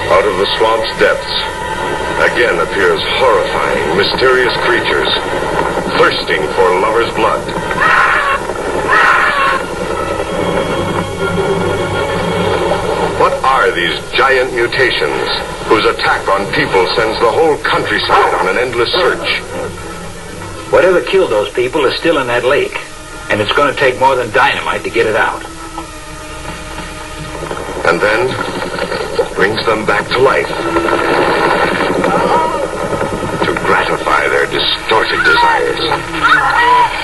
Out of the swamp's depths, again appears horrifying, mysterious creatures, thirsting for lovers' blood. What are these giant mutations whose attack on people sends the whole countryside on an endless search? Whatever killed those people is still in that lake, and it's going to take more than dynamite to get it out. And then brings them back to life to gratify their distorted desires.